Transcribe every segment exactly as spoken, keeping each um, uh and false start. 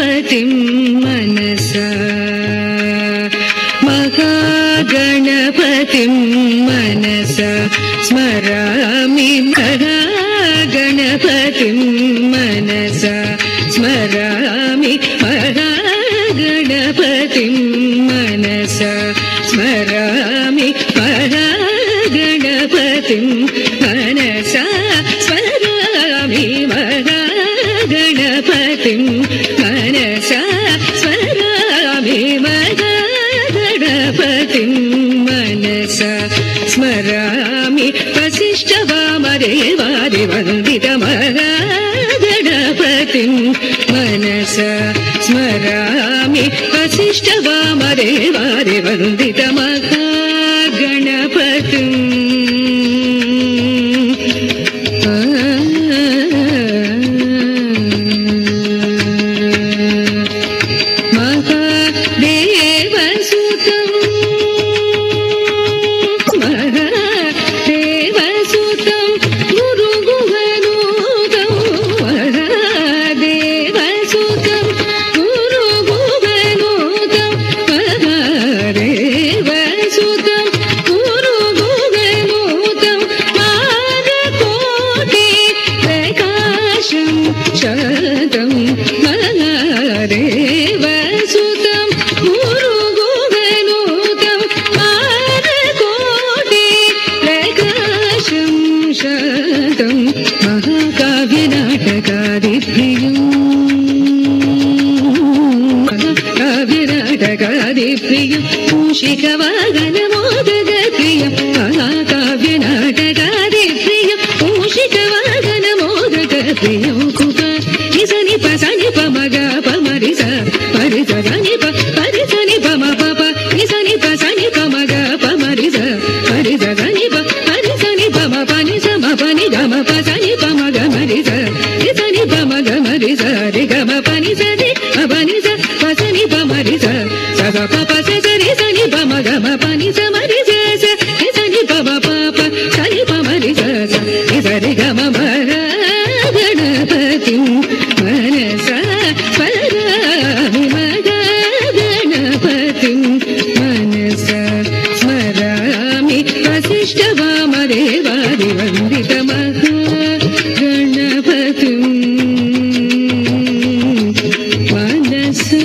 गणपतिं मनसा महागणपतिं मनसा स्मरामि महागणपतिं मनसा स्मरामि महागणपतिं मनसा स्मरामि महागणपतिं मनसा स्मरामि महागणपतिं मनसा स्मरामि महागणपतिं मनसा स्मरामि वसिष्ठवामदेवादिवन्दितमहागणपतिं मनसा स्मरामि वसिष्ठवामदेवादिवन्दितमहागणपतिम् मूषिकवागनमोदगप्रियं महाकाव्यनाटकादिप्रियं मूषिकवागनमोदगप्रियं कुप निसनि पसनि पमग पमरिस परिस सनि प परिसनि पम पप निसनि पसनि पमग पमरिस परिस सनि प परिसनि पम पनि सम पनि गम पसनि पमग मरिस निसनि पमग मरिस रि गम पनि सनि अपनि स पसनि पमरिस सग पप सनि सनि पम गम पनि स मरिस निसनि पम पप सनि पमरिस निसरि गम महागणपतिं मनसा स्मरामि महागणपतिं मनसा स्मरामि वसिष्ठवामदेवादिवन्दितमहागणपतिं मनसा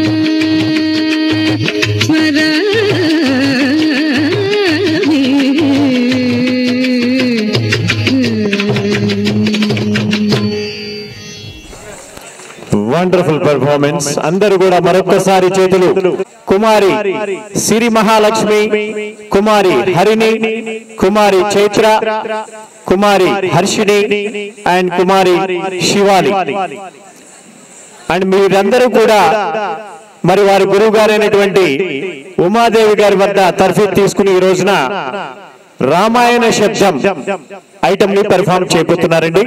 వండర్ఫుల్ పర్ఫార్మెన్స్. అందరూ కూడా మరొకసారి చేతులు. కుమారి సిరి మహాలక్ష్మి, కుమారి హరిణి, కుమారి చైత్ర, కుమారి హర్షిణి అండ్ కుమారి శివాలి. అండ్ మీరందరూ కూడా మరి వారి గురువు గారైనటువంటి ఉమాదేవి గారి వద్ద తర్ఫీదు తీసుకుని ఈ రోజున రామాయణ శబ్దం ఐటమ్ ని పెర్ఫార్మ్ చేయబోతున్నారండి.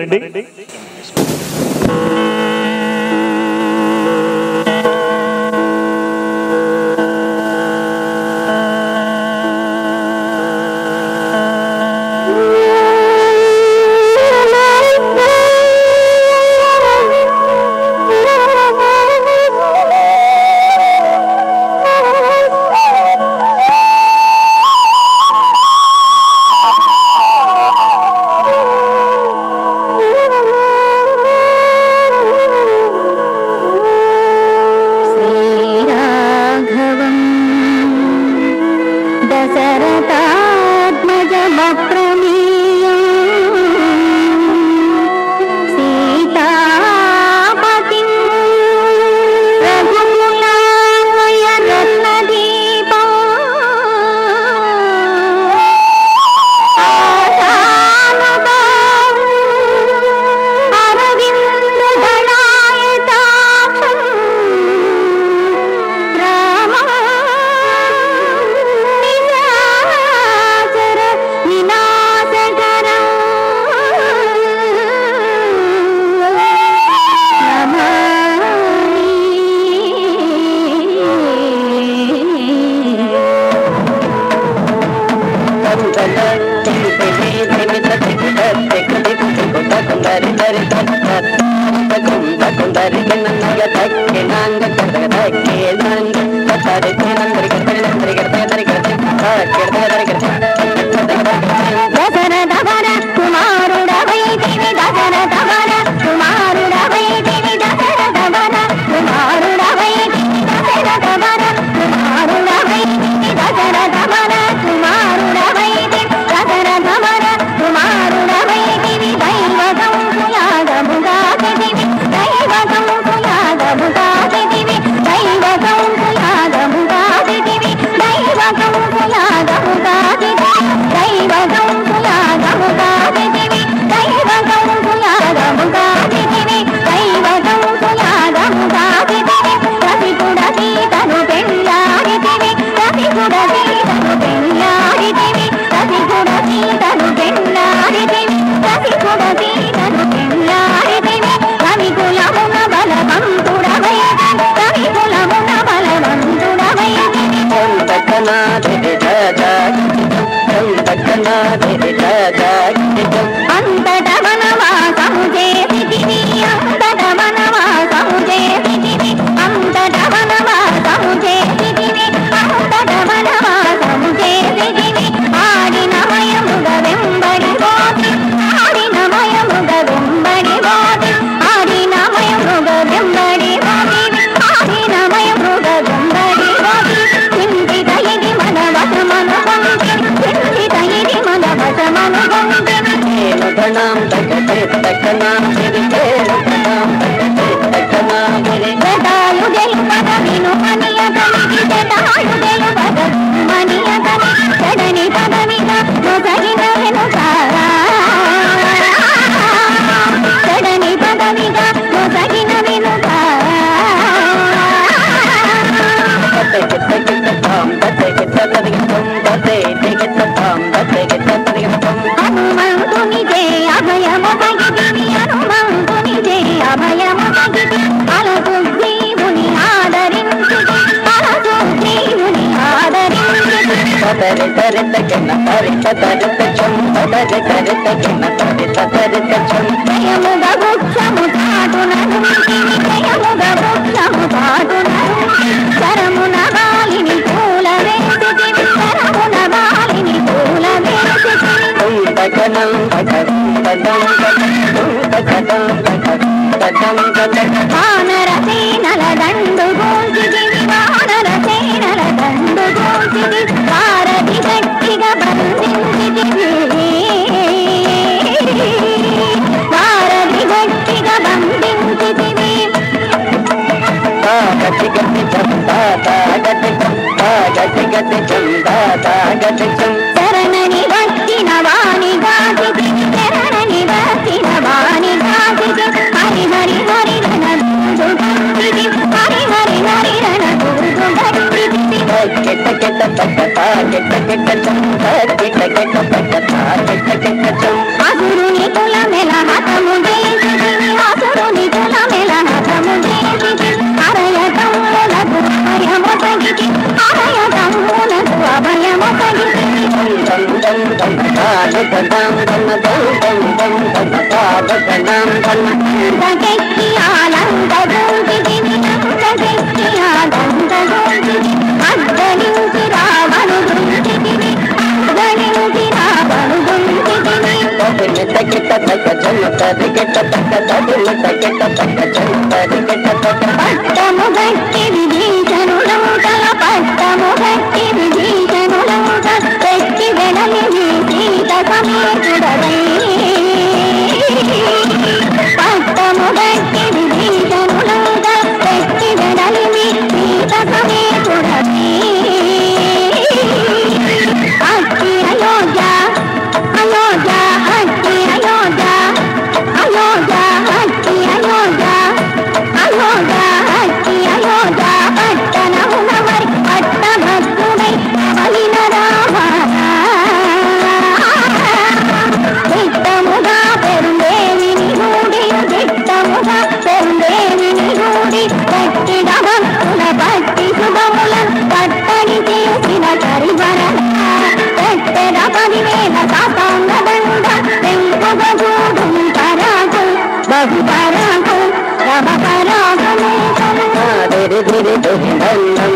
धीरे धीरे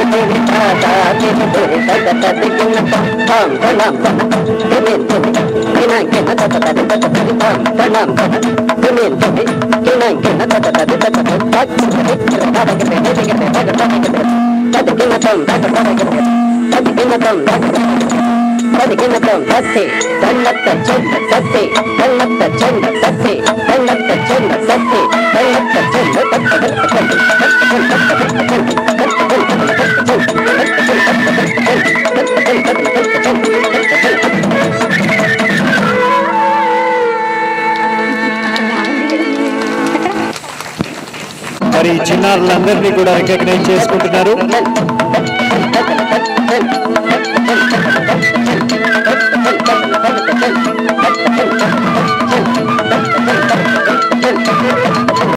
మరి చిన్నారులందరినీ కూడా రికగ్నైజ్ చేసుకుంటున్నారు.